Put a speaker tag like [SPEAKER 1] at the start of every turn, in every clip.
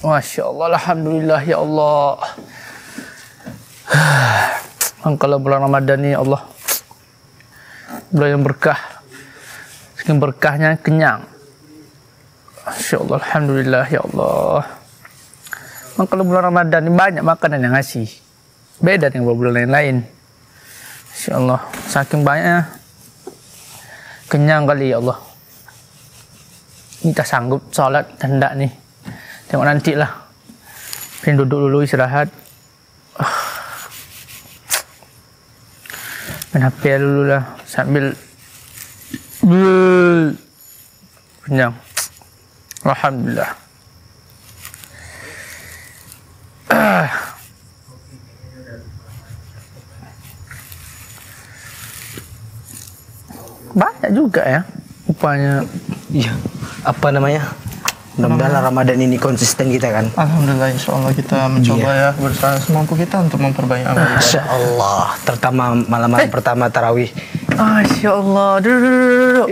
[SPEAKER 1] Masya Allah, alhamdulillah ya Allah. Kalau bulan Ramadan ini Allah, bulan yang berkah, saking berkahnya kenyang. Masya Allah, alhamdulillah ya Allah. Kalau bulan Ramadan ini banyak makanan yang ngasih, beda dengan bulan lain. Masya Allah, saking banyaknya kenyang kali ya Allah. Kita sanggup sholat hendak nih. Tengok nanti lah. Pengen duduk dulu istirahat. Main HP dulu lah sambil kenyang. Alhamdulillah. Banyak juga ya upaya.
[SPEAKER 2] Iya. Apa namanya? Mudah-mudahan Ramadan ini konsisten kita kan.
[SPEAKER 3] Alhamdulillah, insya Allah kita mencoba ya berusaha semampu kita untuk memperbanyak amal ibadah.
[SPEAKER 2] Masya Allah, terutama malam-malam pertama tarawih.
[SPEAKER 1] Masya Allah, duduk.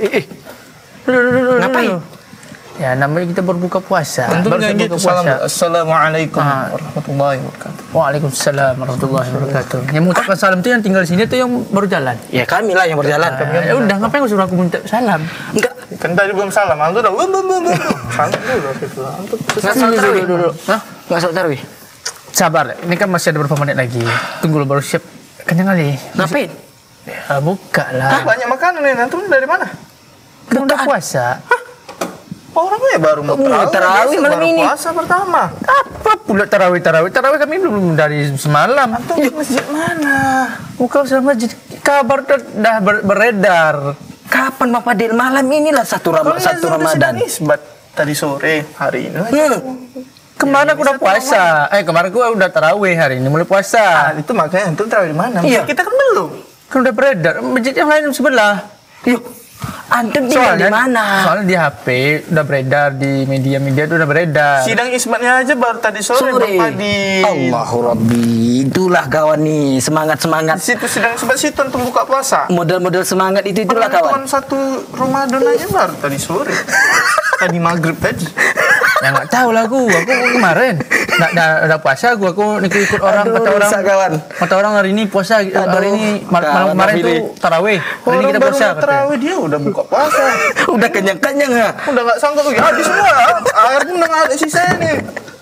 [SPEAKER 2] Ngapain?
[SPEAKER 1] Ya namanya kita berbuka puasa.
[SPEAKER 3] Tentu
[SPEAKER 1] Baru
[SPEAKER 3] gitu.
[SPEAKER 1] berbuka puasa.
[SPEAKER 3] Assalamualaikum warahmatullahi wabarakatuh.
[SPEAKER 1] Waalaikumsalam warahmatullahi wabarakatuh. Yang mengucapkan salam itu yang tinggal di sini tuh yang baru jalan.
[SPEAKER 2] Ya kami lah yang berjalan.
[SPEAKER 1] Ya udah, ngapain kau suruh aku minta salam?
[SPEAKER 2] Enggak.
[SPEAKER 3] Kan tadi belum salam, antum udah salam dulu gitu. Antum
[SPEAKER 2] Nggak sholat tarawih dulu.
[SPEAKER 1] Hah?
[SPEAKER 2] Nggak sholat tarawih.
[SPEAKER 1] Sabar, ini kan masih ada beberapa menit lagi. Tunggu baru siap. Kenyang kali.
[SPEAKER 2] Ngapain?
[SPEAKER 1] Ya, buka lah.
[SPEAKER 3] banyak makanan nih, antum dari mana?
[SPEAKER 1] Kan udah puasa.
[SPEAKER 3] Orangnya baru mau
[SPEAKER 2] tarawih malam
[SPEAKER 3] baru
[SPEAKER 2] ini.
[SPEAKER 3] puasa pertama.
[SPEAKER 1] Apa pula tarawih? Tarawih kami belum dari semalam.
[SPEAKER 3] Antum di masjid mana?
[SPEAKER 1] Buka sama masjid. Kabar dah beredar.
[SPEAKER 2] Kapan Bapak Del? Malam inilah satu Ramadan.
[SPEAKER 3] Isbat tadi sore, hari ini.
[SPEAKER 1] Kemarin aku udah puasa. Kemarin aku udah tarawih, hari ini mulai puasa.
[SPEAKER 3] Itu makanya antum tarawih di mana?
[SPEAKER 2] Iya.
[SPEAKER 3] Kita kan belum.
[SPEAKER 1] Kan udah beredar. Masjid yang lain sebelah.
[SPEAKER 2] Yuk. Antum tinggal di mana?
[SPEAKER 1] Soalnya di HP udah beredar, di media-media itu udah beredar.
[SPEAKER 3] Sidang isbatnya aja baru tadi sore. Bapak di
[SPEAKER 2] Allahu Rabbi. Itulah kawan nih, semangat-semangat.
[SPEAKER 3] situ sidang isbat situ antum buka puasa.
[SPEAKER 2] Model-model semangat itulah kawan.
[SPEAKER 3] Satu Ramadan aja baru tadi sore. Tadi maghrib tadi.
[SPEAKER 1] Ya nggak tahu lah aku kemarin nggak puasa aku ikut orang. Kata orang hari ini puasa, hari ini malam kemarin tuh tarawih, hari ini kita puasa.
[SPEAKER 3] Tarawih dia udah buka puasa.
[SPEAKER 2] Udah kenyang-kenyang ya.
[SPEAKER 3] Udah nggak sanggup lagi habis semua. Air pun udah nggak ada sisa ini.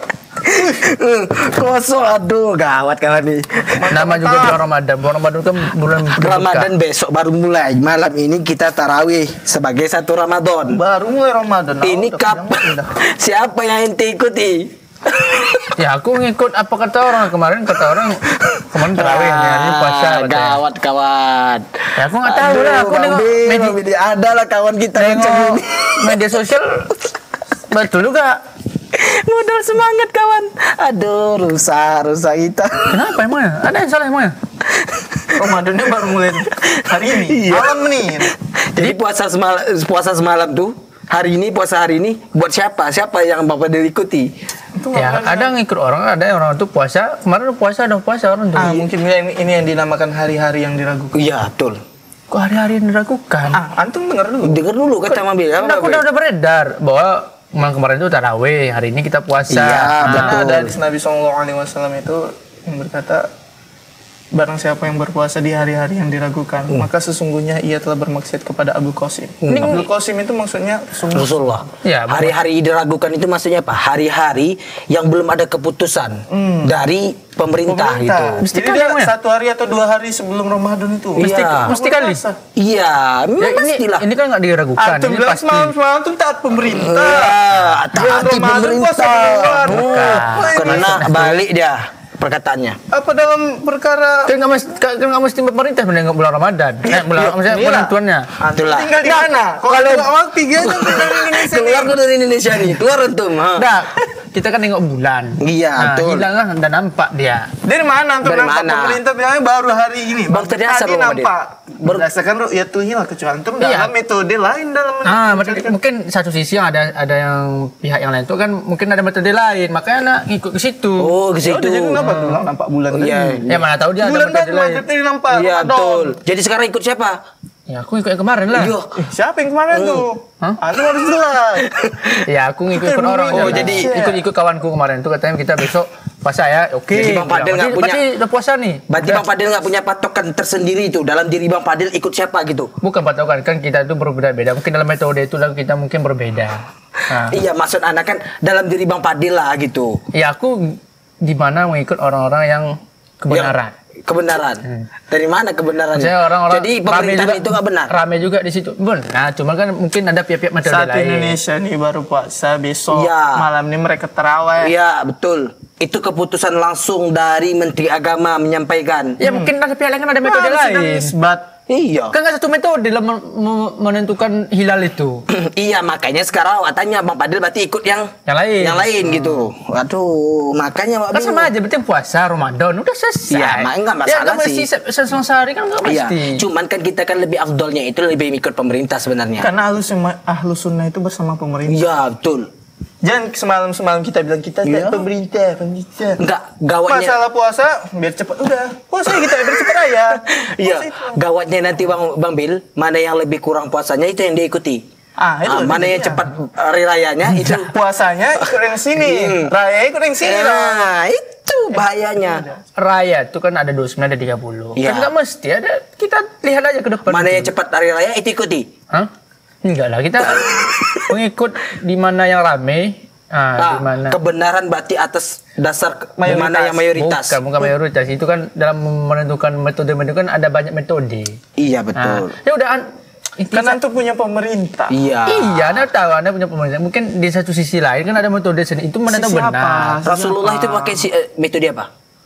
[SPEAKER 2] Kosong, aduh gawat kawan nih.
[SPEAKER 1] Nama juga bulan Ramadan. Bulan Ramadan kan bulan
[SPEAKER 2] Ramadan besok baru mulai. Malam ini kita tarawih sebagai satu Ramadan.
[SPEAKER 3] Baru mulai Ramadan.
[SPEAKER 2] Ini kapan? Siapa yang ente ikuti?
[SPEAKER 1] Ya aku ngikut apa kata orang kemarin kemarin tarawih hari ini puasa.
[SPEAKER 2] Gawat kawan.
[SPEAKER 1] Ya aku nggak tahu lah. Aku nengok
[SPEAKER 2] media ada lah kawan kita yang
[SPEAKER 1] nengok media sosial betul juga.
[SPEAKER 2] Modal semangat kawan. Aduh, rusak kita.
[SPEAKER 1] Kenapa emangnya? Ada yang salah emangnya?
[SPEAKER 3] Ramadannya baru mulai hari ini.
[SPEAKER 2] Iya.
[SPEAKER 3] Malam nih.
[SPEAKER 2] Jadi puasa semalam tuh. Hari ini puasa hari ini buat siapa? Siapa yang Bapak diikuti?
[SPEAKER 1] Ya, ada ngikut orang, ada orang tuh puasa. Kemarin udah puasa orang tuh.
[SPEAKER 3] Mungkin ini yang dinamakan hari-hari yang diragukan.
[SPEAKER 2] Iya, betul.
[SPEAKER 1] Kok hari-hari yang diragukan?
[SPEAKER 3] Antum dengar dulu.
[SPEAKER 2] Dengar dulu kata Mami.
[SPEAKER 1] Udah beredar bahwa kemarin itu tarawih, hari ini kita puasa.
[SPEAKER 2] Iya, betul.
[SPEAKER 3] Ada hadis Nabi SAW itu yang berkata, barang siapa yang berpuasa di hari-hari yang diragukan, maka sesungguhnya ia telah bermaksiat kepada Abu Qasim. Abu Qasim itu maksudnya
[SPEAKER 2] Rasulullah.
[SPEAKER 1] Ya,
[SPEAKER 2] hari-hari diragukan itu maksudnya apa? Hari-hari yang belum ada keputusan dari pemerintah gitu.
[SPEAKER 3] Jadi dia satu hari atau 2 hari sebelum Ramadan itu.
[SPEAKER 1] Mesti kali.
[SPEAKER 2] Iya, pastilah.
[SPEAKER 1] Ini kan nggak diragukan.
[SPEAKER 3] Antum
[SPEAKER 1] Ini
[SPEAKER 3] bilang
[SPEAKER 1] pasti.
[SPEAKER 3] semalam tuh taat pemerintah.
[SPEAKER 2] Taati pemerintah. Kena balik dia perkataannya.
[SPEAKER 3] Apa dalam perkara
[SPEAKER 1] Kan nggak mesti pemerintah menengok bulan Ramadan. Maksudnya penentuannya.
[SPEAKER 2] Itulah.
[SPEAKER 3] tinggal di mana? Kalau awal 3 aja tinggal di Indonesia.
[SPEAKER 2] Keluar dari Indonesia nih. Keluar antum.
[SPEAKER 1] Nah, kita kan nengok bulan.
[SPEAKER 2] Iya, betul.
[SPEAKER 1] Hilang kan, udah nampak dia.
[SPEAKER 3] Dari mana antum
[SPEAKER 2] Dari
[SPEAKER 3] nampak
[SPEAKER 2] mana?
[SPEAKER 3] pemerintah bilangnya baru hari ini.
[SPEAKER 2] Bang, tadi asal
[SPEAKER 3] tadi
[SPEAKER 2] lu sama
[SPEAKER 3] nampak. Berdasarkan ru'yatul hilal, kecuali antum
[SPEAKER 1] Iya.
[SPEAKER 3] dalam metode lain dalam
[SPEAKER 1] Mungkin satu sisi yang ada yang pihak yang lain itu kan mungkin ada metode lain, makanya nak ngikut ke situ.
[SPEAKER 2] Oh, ke situ.
[SPEAKER 3] Jadi kenapa bilang nampak bulan tadi?
[SPEAKER 2] Iya.
[SPEAKER 1] Ya mana tahu dia ada
[SPEAKER 3] Bulan
[SPEAKER 1] metode
[SPEAKER 3] tadi
[SPEAKER 1] lain.
[SPEAKER 3] marketnya nampak.
[SPEAKER 2] Iya,
[SPEAKER 3] Ramadan.
[SPEAKER 2] betul. Jadi sekarang ikut siapa?
[SPEAKER 1] Ya aku ikut yang kemarin lah.
[SPEAKER 2] Yo.
[SPEAKER 3] Siapa yang kemarin tuh?
[SPEAKER 1] Hah?
[SPEAKER 3] Aku harus jelas.
[SPEAKER 1] Ya aku ngikut orang.
[SPEAKER 2] Oh, jadi
[SPEAKER 1] ikut kawanku kemarin tuh katanya kita besok puasa ya. Oke.
[SPEAKER 2] Jadi Bang Fadil nggak punya.
[SPEAKER 1] Berarti udah puasa nih.
[SPEAKER 2] Berarti Bang Fadil nggak punya patokan tersendiri itu dalam diri Bang Fadil ikut siapa gitu?
[SPEAKER 1] Bukan patokan, kan kita itu berbeda-beda. Mungkin dalam metode itu kita mungkin berbeda. Nah.
[SPEAKER 2] Iya, maksud anak kan dalam diri Bang Fadil lah gitu.
[SPEAKER 1] Ya aku di mana mengikut orang-orang yang kebenaran.
[SPEAKER 2] Kebenaran. Dari mana kebenarannya?
[SPEAKER 1] Saya orang-orang
[SPEAKER 2] Jadi pemerintahan itu nggak benar.
[SPEAKER 1] Rame juga di situ. Benar, cuma kan mungkin ada pihak-pihak metode
[SPEAKER 3] Saat
[SPEAKER 1] lain.
[SPEAKER 3] Indonesia nih baru puasa, besok
[SPEAKER 2] Iya.
[SPEAKER 3] malam ini mereka terawih.
[SPEAKER 2] Iya, betul. Itu keputusan langsung dari Menteri Agama menyampaikan.
[SPEAKER 1] Ya mungkin ada pihak lain kan ada metode
[SPEAKER 3] Harus
[SPEAKER 1] lain.
[SPEAKER 3] ada isbat.
[SPEAKER 2] Iya.
[SPEAKER 1] Kan nggak satu metode dalam menentukan hilal itu.
[SPEAKER 2] Iya, makanya sekarang awak tanya Bang Fadil berarti ikut yang
[SPEAKER 1] lain.
[SPEAKER 2] Yang lain gitu. Waduh, makanya awak
[SPEAKER 1] Kan
[SPEAKER 2] bingung.
[SPEAKER 1] sama aja, berarti puasa Ramadan udah selesai.
[SPEAKER 2] Iya, enggak masalah
[SPEAKER 1] mesti
[SPEAKER 2] sih.
[SPEAKER 1] selesai sehari kan nggak
[SPEAKER 2] Iya,
[SPEAKER 1] mesti.
[SPEAKER 2] cuman kan kita kan lebih afdolnya itu lebih ikut pemerintah sebenarnya.
[SPEAKER 3] Karena ahlu sunnah itu bersama pemerintah.
[SPEAKER 2] Iya, betul.
[SPEAKER 3] Jangan semalam kita bilang kita
[SPEAKER 2] Iya.
[SPEAKER 3] pemerintah.
[SPEAKER 2] Enggak, gawatnya.
[SPEAKER 3] Masalah puasa biar cepat udah. Puasa kita biar cepat aja.
[SPEAKER 2] Iya,
[SPEAKER 3] Puasa itu.
[SPEAKER 2] gawatnya nanti Bang Bil, mana yang lebih kurang puasanya itu yang diikuti.
[SPEAKER 3] Itu
[SPEAKER 2] Mana yang
[SPEAKER 3] jadinya.
[SPEAKER 2] cepat hari rayanya itu.
[SPEAKER 3] Puasanya ikut yang sini, raya ikut yang sini lah.
[SPEAKER 2] Nah, itu bahayanya.
[SPEAKER 1] Raya itu kan ada 29 ada 30.
[SPEAKER 2] Iya.
[SPEAKER 1] Kan nggak mesti ada. Kita lihat aja ke depan.
[SPEAKER 2] Mana
[SPEAKER 1] itu.
[SPEAKER 2] yang cepat hari raya itu ikuti.
[SPEAKER 1] Hah? Enggak lah, kita mengikut di mana yang rame. Di mana
[SPEAKER 2] Kebenaran berarti atas dasar
[SPEAKER 3] Mayoritas.
[SPEAKER 2] mana yang mayoritas.
[SPEAKER 1] bukan mayoritas, itu kan dalam menentukan metode kan ada banyak metode.
[SPEAKER 2] Iya, betul.
[SPEAKER 1] Ya udah
[SPEAKER 3] Karena itu punya pemerintah.
[SPEAKER 2] Iya.
[SPEAKER 1] Iya, Anda tahu Anda punya pemerintah. Mungkin di satu sisi lain kan ada metode sendiri. Itu mana tahu
[SPEAKER 3] Sisi apa?
[SPEAKER 1] benar.
[SPEAKER 2] Rasulullah itu pakai metode apa?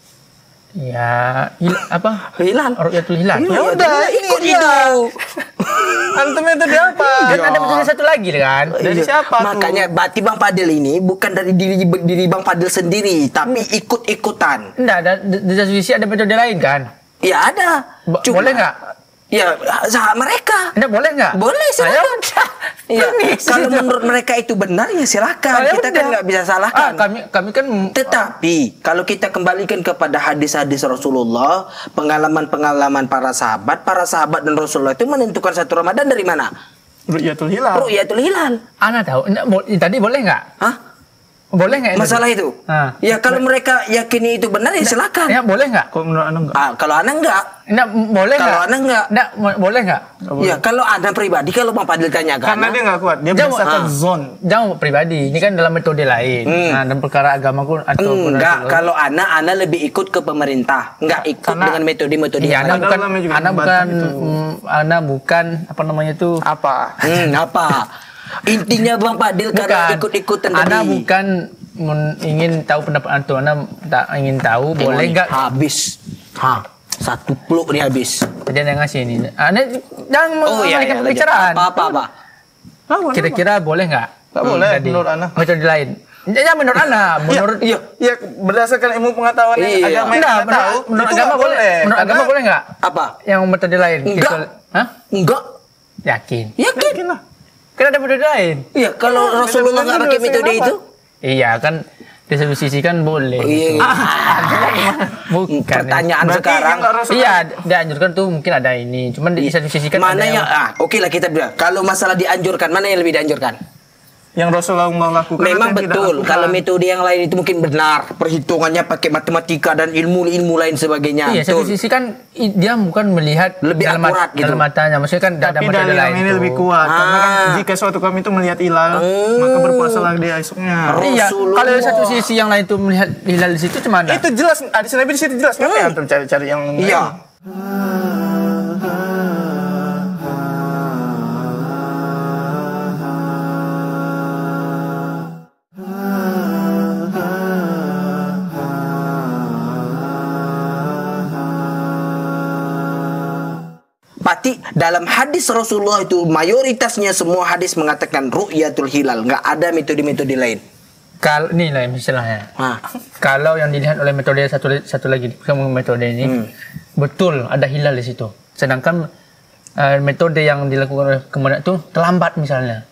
[SPEAKER 1] Ya, apa?
[SPEAKER 2] Hilal.
[SPEAKER 1] Ru'yatul hilal.
[SPEAKER 2] Ya
[SPEAKER 3] udah, ini
[SPEAKER 2] ikut
[SPEAKER 3] dia.
[SPEAKER 2] itu.
[SPEAKER 3] Antum itu dia apa?
[SPEAKER 1] Kan ada metode satu lagi kan?
[SPEAKER 3] Dari
[SPEAKER 2] Iya.
[SPEAKER 3] siapa tuh?
[SPEAKER 2] Makanya berarti Bang Fadil ini bukan dari diri Bang Fadil sendiri, tapi ikut-ikutan.
[SPEAKER 1] Enggak, di satu sisi ada metode lain kan?
[SPEAKER 2] Ya ada.
[SPEAKER 1] Boleh nggak?
[SPEAKER 2] Ya, mereka.
[SPEAKER 1] Enggak boleh nggak?
[SPEAKER 2] Boleh, silakan. Iya.
[SPEAKER 1] Permisi.
[SPEAKER 2] Kalau menurut mereka itu benar ya silakan.
[SPEAKER 1] Ya
[SPEAKER 2] Kita kan
[SPEAKER 1] udah.
[SPEAKER 2] nggak bisa salahkan.
[SPEAKER 1] Kami kan
[SPEAKER 2] Tetapi kalau kita kembalikan kepada hadis-hadis Rasulullah, pengalaman-pengalaman para sahabat dan Rasulullah itu menentukan satu Ramadan dari mana?
[SPEAKER 3] Ru'yatul hilal.
[SPEAKER 2] Ru'yatul hilal.
[SPEAKER 1] Ana tahu. Tadi boleh nggak?
[SPEAKER 2] Hah?
[SPEAKER 1] Boleh nggak?
[SPEAKER 2] Masalah itu? Ya kalau mereka yakini itu benar ya silakan.
[SPEAKER 1] Ya boleh nggak?
[SPEAKER 3] Kok menurut anda enggak?
[SPEAKER 2] Kalau Ana enggak.
[SPEAKER 1] Enggak, boleh nggak?
[SPEAKER 2] Kalau Ana enggak.
[SPEAKER 1] Enggak, boleh nggak?
[SPEAKER 2] Ya kalau Ana pribadi kalau Bang Fadil tanyakan.
[SPEAKER 3] Karena dia nggak kuat. Dia
[SPEAKER 1] Jangan-
[SPEAKER 3] berdasarkan zone.
[SPEAKER 1] Jangan pribadi, ini kan dalam metode lain. Nah, dalam perkara agamaku atau
[SPEAKER 2] Enggak, kalau Ana lebih ikut ke pemerintah, enggak ikut
[SPEAKER 3] Karena-
[SPEAKER 2] dengan metode-metode
[SPEAKER 1] Iya,
[SPEAKER 2] yang
[SPEAKER 1] Anda
[SPEAKER 2] lain.
[SPEAKER 1] bukan,
[SPEAKER 3] namanya juga
[SPEAKER 1] Anda
[SPEAKER 3] pembantu
[SPEAKER 1] bukan,
[SPEAKER 3] itu.
[SPEAKER 1] Anda bukan apa namanya itu?
[SPEAKER 3] Apa?
[SPEAKER 2] Apa? Intinya Bang Fadil karena ikut-ikutan
[SPEAKER 1] Anda
[SPEAKER 2] tadi.
[SPEAKER 1] bukan ingin tahu pendapat antum. Anda tak ingin tahu,
[SPEAKER 2] Tengok
[SPEAKER 1] boleh
[SPEAKER 2] nih,
[SPEAKER 1] nggak?
[SPEAKER 2] Habis. Satu peluk nih habis.
[SPEAKER 1] Jadi yang ngasih ini. Anda jangan mengalihkan
[SPEAKER 2] lanjut.
[SPEAKER 1] pembicaraan.
[SPEAKER 2] Apa?
[SPEAKER 1] Kira-kira boleh nggak?
[SPEAKER 3] Nggak boleh,
[SPEAKER 1] Tadi.
[SPEAKER 3] menurut Anda.
[SPEAKER 1] Metode lain. Ya menurut Anda, menurut
[SPEAKER 2] Iya.
[SPEAKER 3] Ya berdasarkan ilmu pengetahuan
[SPEAKER 2] Iya.
[SPEAKER 3] agama yang
[SPEAKER 1] Enggak,
[SPEAKER 3] kita tahu,
[SPEAKER 1] menurut
[SPEAKER 3] itu
[SPEAKER 1] agama
[SPEAKER 3] nggak
[SPEAKER 1] boleh. Menurut agama
[SPEAKER 3] Karena-
[SPEAKER 1] boleh nggak?
[SPEAKER 2] Apa?
[SPEAKER 1] Yang metode lain.
[SPEAKER 2] Enggak.
[SPEAKER 1] Hah?
[SPEAKER 2] Enggak.
[SPEAKER 1] Yakin.
[SPEAKER 2] Yakin?
[SPEAKER 3] Yakin lah.
[SPEAKER 1] Kan ada metode lain.
[SPEAKER 2] Iya, kalau Rasulullah nggak pakai metode itu?
[SPEAKER 1] Iya kan di satu sisi kan boleh.
[SPEAKER 2] Oh, iya.
[SPEAKER 1] Bukan.
[SPEAKER 2] Pertanyaan
[SPEAKER 3] Berarti
[SPEAKER 2] sekarang.
[SPEAKER 3] yang nggak Rasulullah-
[SPEAKER 1] Iya, dianjurkan tuh mungkin ada ini. Cuman di satu sisi kan
[SPEAKER 2] Mana
[SPEAKER 1] ada
[SPEAKER 2] yang oke lah kita bilang. Kalau masalah dianjurkan, mana yang lebih dianjurkan?
[SPEAKER 3] Yang Rasulullah melakukan
[SPEAKER 2] Memang
[SPEAKER 3] atau yang tidak
[SPEAKER 2] betul.
[SPEAKER 3] lakukan.
[SPEAKER 2] Kalau metode yang lain itu mungkin benar. Perhitungannya pakai matematika dan ilmu lain sebagainya.
[SPEAKER 1] Iya, satu
[SPEAKER 2] Betul.
[SPEAKER 1] sisi kan dia bukan melihat
[SPEAKER 2] Lebih
[SPEAKER 1] dalam,
[SPEAKER 2] akurat gitu.
[SPEAKER 1] dalam matanya. Maksudnya kan ada
[SPEAKER 3] Tapi
[SPEAKER 1] metode
[SPEAKER 3] dalil
[SPEAKER 1] lain
[SPEAKER 3] yang ini
[SPEAKER 1] tuh.
[SPEAKER 3] lebih kuat. Karena kan
[SPEAKER 2] Ah.
[SPEAKER 3] jika suatu kami itu melihat hilal, maka berpuasalah dia esoknya.
[SPEAKER 1] Iya,
[SPEAKER 2] Rasulullah.
[SPEAKER 1] kalau satu sisi yang lain tuh melihat hilal di situ cuma ada.
[SPEAKER 3] Itu jelas, hadis Nabi di situ jelas. Ngapain antum cari-cari yang lain?
[SPEAKER 2] Iya. Berarti dalam hadis Rasulullah itu mayoritasnya semua hadis mengatakan ru'yatul hilal, nggak ada metode-metode lain.
[SPEAKER 1] Kalau ini lah misalnya.
[SPEAKER 2] Hah.
[SPEAKER 1] Kalau yang dilihat oleh metode satu lagi, bukan metode ini, betul ada hilal di situ. Sedangkan metode yang dilakukan oleh kemudian itu terlambat misalnya,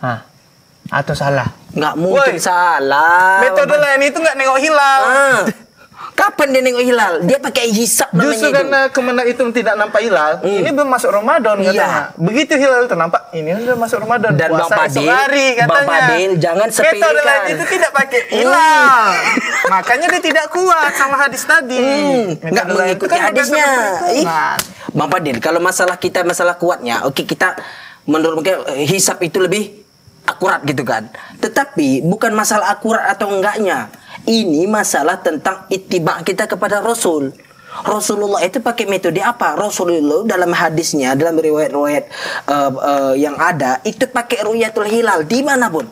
[SPEAKER 1] atau salah.
[SPEAKER 2] Nggak mungkin
[SPEAKER 3] Woi.
[SPEAKER 2] salah.
[SPEAKER 3] Metode lain itu nggak nengok hilal.
[SPEAKER 2] Ah. Kapan dia nengok hilal? Dia pakai hisab namanya
[SPEAKER 3] Justru
[SPEAKER 2] itu.
[SPEAKER 3] karena kemenang itu tidak nampak hilal, ini belum masuk Ramadan katanya. Begitu hilal itu nampak, ini udah masuk Ramadan.
[SPEAKER 2] Dan Bang
[SPEAKER 3] puasa esok
[SPEAKER 2] Fadil,
[SPEAKER 3] hari katanya.
[SPEAKER 2] Bang Fadil jangan
[SPEAKER 3] Metode
[SPEAKER 2] sepelekan.
[SPEAKER 3] lain itu tidak pakai hilal. Makanya dia tidak kuat sama hadis tadi.
[SPEAKER 2] Nggak
[SPEAKER 3] Metode lain itu
[SPEAKER 2] mengikuti
[SPEAKER 3] kan
[SPEAKER 2] hadisnya.
[SPEAKER 3] berdasarkan perhitungan.
[SPEAKER 2] Bang Fadil, kalau masalah kita masalah kuatnya, oke kita menurut mungkin hisab itu lebih akurat gitu kan. Tetapi bukan masalah akurat atau enggaknya. Ini masalah tentang ittiba kita kepada Rasul. Rasulullah itu pakai metode apa? Rasulullah dalam hadisnya, dalam riwayat-riwayat yang ada, itu pakai ru'yatul hilal dimanapun.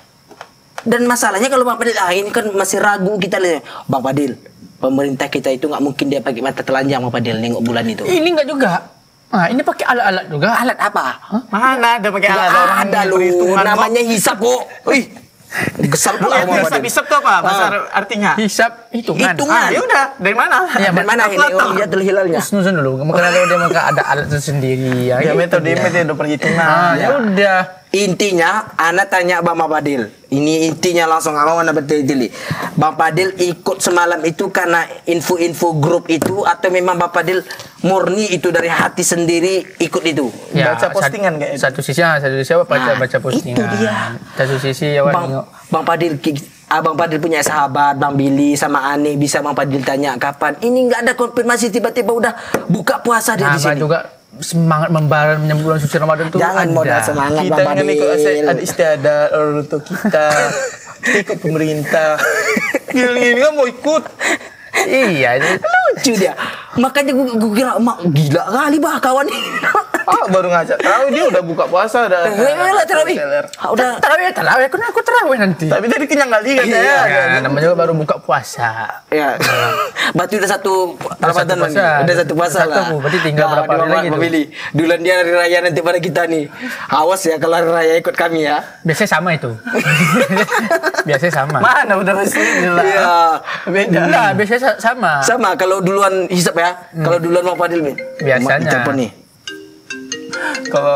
[SPEAKER 2] Dan masalahnya kalau Bang Fadil, ini kan masih ragu kita lihat. Bang Fadil, pemerintah kita itu nggak mungkin dia pakai mata telanjang Bang Fadil nengok bulan itu.
[SPEAKER 1] Ini enggak juga. Ini pakai alat-alat juga.
[SPEAKER 2] Alat apa?
[SPEAKER 3] Mana ada pakai alat
[SPEAKER 2] Nggak
[SPEAKER 3] orang
[SPEAKER 2] ada lu,
[SPEAKER 3] perhitungan kok.
[SPEAKER 2] namanya hisab kok. Wih, kesal pula Bang Fadil.
[SPEAKER 3] Hisab itu apa? Bahasa artinya?
[SPEAKER 1] Hisab hitungan.
[SPEAKER 2] Hitungan.
[SPEAKER 3] Ya udah, dari mana?
[SPEAKER 1] Ya,
[SPEAKER 2] Dan mana ini ru'yatul hilalnya?
[SPEAKER 1] Nusun dulu. Karena dia maka ada alat tersendiri.
[SPEAKER 3] Ya
[SPEAKER 1] gitu
[SPEAKER 3] metode
[SPEAKER 1] dia.
[SPEAKER 3] perhitungan.
[SPEAKER 1] Ya udah.
[SPEAKER 2] Intinya, Ana tanya Bang Fadil. Ini intinya langsung awal Ana betul-betul. Bang Fadil ikut semalam itu karena info-info grup itu atau memang Bang Fadil murni itu dari hati sendiri ikut itu?
[SPEAKER 3] Baca postingan kayak itu.
[SPEAKER 1] Satu sisi apa baca postingan.
[SPEAKER 2] Itu dia.
[SPEAKER 1] Satu sisi ya
[SPEAKER 2] Bang Fadil, Abang Fadil punya sahabat Bang Billy sama Ani, bisa Bang Fadil tanya kapan. Ini nggak ada konfirmasi, tiba-tiba udah buka puasa dia di sini.
[SPEAKER 1] juga semangat membara menyambut bulan suci Ramadan tuh
[SPEAKER 2] Jangan
[SPEAKER 1] ada.
[SPEAKER 2] modal semangat
[SPEAKER 3] Kita
[SPEAKER 2] Bang
[SPEAKER 3] yang ikut
[SPEAKER 2] Fadil.
[SPEAKER 3] ada istiadat untuk kita ikut pemerintah. Gini kan mau ikut.
[SPEAKER 1] Iya,
[SPEAKER 2] Lucu dia. Makanya gue kira mak gila kali bah kawan ini.
[SPEAKER 3] Baru ngajak. Tahu dia udah buka puasa udah.
[SPEAKER 2] Lah terawih. Udah
[SPEAKER 1] terawih aku terawih nanti.
[SPEAKER 3] Tapi tadi kenyang kali katanya.
[SPEAKER 1] Ya, namanya juga baru buka puasa.
[SPEAKER 2] ya. Berarti udah satu Ramadan
[SPEAKER 1] satu puasa.
[SPEAKER 2] nih. Udah satu puasa
[SPEAKER 1] Satu,
[SPEAKER 2] lah.
[SPEAKER 1] berarti tinggal berapa hari lagi tuh?
[SPEAKER 2] Pilih. Duluan dia hari raya nanti pada kita nih. Awas ya kalau hari raya ikut kami ya.
[SPEAKER 1] Biasanya sama itu. Biasanya sama.
[SPEAKER 3] Mana udah resmi lah.
[SPEAKER 2] Iya.
[SPEAKER 3] Beda.
[SPEAKER 1] Enggak, biasanya sama.
[SPEAKER 2] Sama kalau duluan hisap ya. Kalau duluan Bang Fadil nih.
[SPEAKER 1] Biasanya.
[SPEAKER 2] Telepon nih.
[SPEAKER 3] Kalau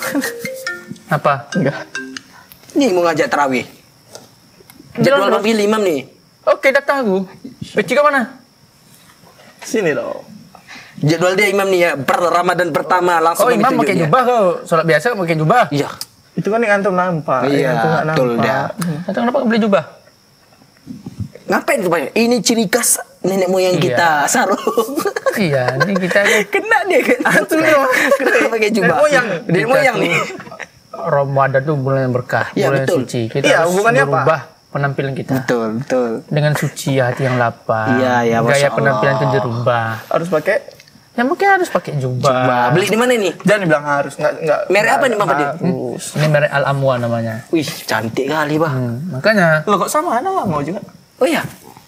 [SPEAKER 1] Apa?
[SPEAKER 3] enggak.
[SPEAKER 2] Nih mau ngajak tarawih. Jadwal Bang Billy Imam nih.
[SPEAKER 1] Oke, datang aku. Peci ke mana?
[SPEAKER 3] Sini dong.
[SPEAKER 2] Jadwal dia Imam nih ya. Ramadan pertama langsung.
[SPEAKER 1] Oh, imam
[SPEAKER 2] ditunjuk
[SPEAKER 1] pakai
[SPEAKER 2] dia.
[SPEAKER 1] jubah kau. Sholat biasa pakai jubah.
[SPEAKER 2] Iya.
[SPEAKER 3] Itu kan yang antum nampak.
[SPEAKER 2] Iya,
[SPEAKER 3] yang antum nggak
[SPEAKER 2] betul
[SPEAKER 3] nampak.
[SPEAKER 2] dia.
[SPEAKER 1] Atau kenapa beli jubah?
[SPEAKER 2] Ngapain rupanya? Ini ciri khas nenek moyang
[SPEAKER 1] Iya.
[SPEAKER 2] kita, sarung.
[SPEAKER 1] Iya, ini kita
[SPEAKER 2] Kena dia kan. Antum nih kena pakai jubah. Nenek moyang nih.
[SPEAKER 1] Ramadan tuh bulan yang berkah,
[SPEAKER 2] Iya,
[SPEAKER 1] bulan yang
[SPEAKER 2] betul.
[SPEAKER 1] suci. Kita
[SPEAKER 3] Iya,
[SPEAKER 1] harus
[SPEAKER 3] hubungannya apa?
[SPEAKER 1] berubah penampilan kita.
[SPEAKER 2] Betul, betul.
[SPEAKER 1] Dengan suci hati yang lapang.
[SPEAKER 2] Iya, iya, Masya
[SPEAKER 1] Gaya
[SPEAKER 2] Allah.
[SPEAKER 1] penampilan itu dirubah.
[SPEAKER 3] Harus pakai.
[SPEAKER 1] Ya mungkin harus pakai jubah.
[SPEAKER 2] Bah, beli di mana nih?
[SPEAKER 3] Jangan dibilang harus, enggak.
[SPEAKER 2] Merek apa nih Bang Fadil?
[SPEAKER 3] Harus.
[SPEAKER 1] Ini merek Al Amwa namanya.
[SPEAKER 2] Wih, cantik kali, Bah.
[SPEAKER 1] Makanya
[SPEAKER 3] Lo kok sama anak mau juga?
[SPEAKER 2] Oh iya.